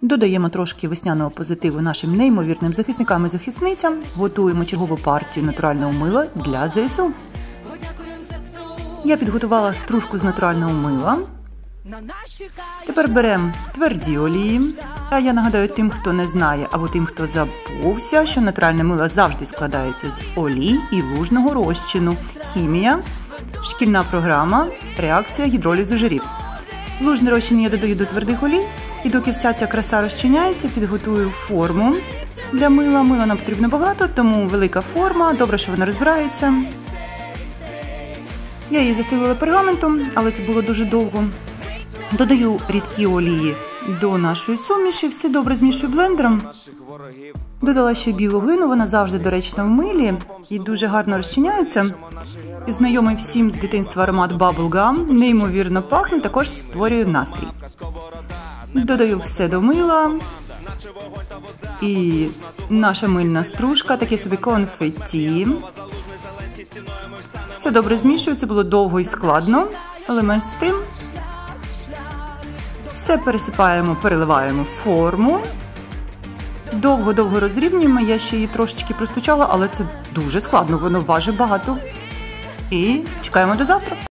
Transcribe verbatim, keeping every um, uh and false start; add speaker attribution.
Speaker 1: Додаємо трошки весняного позитиву нашим неймовірним захисникам і захисницям. Готуємо чергову партію натурального мила для ЗСУ. Я підготувала стружку з натурального мила. Тепер беремо тверді олії. А я нагадаю тим, хто не знає, або тим, хто забувся, що натуральне мило завжди складається з олій і лужного розчину. Хімія, шкільна програма, реакція гідролізу жирів. Лужний розчин я додаю до твердих олій. І доки вся ця краса розчиняється, підготую форму для мила. Мила нам потрібно багато, тому велика форма. Добре, що вона розбирається. Я її застелила пергаментом, але це було дуже довго. Додаю рідкі олії до нашої суміші, все добре змішую блендером. Додала ще білу глину, вона завжди доречна в милі і дуже гарно розчиняється. І знайомий всім з дитинства аромат Bubble Gum, неймовірно пахне, також створює настрій. Додаю все до мила. І наша мильна стружка, таке собі конфетті. Все добре змішую, це було довго і складно, але менш з тим. Все пересипаємо, переливаємо в форму. Довго-довго розрівнюємо, я ще її трошечки простучала, але це дуже складно, воно важить багато. І чекаємо до завтра.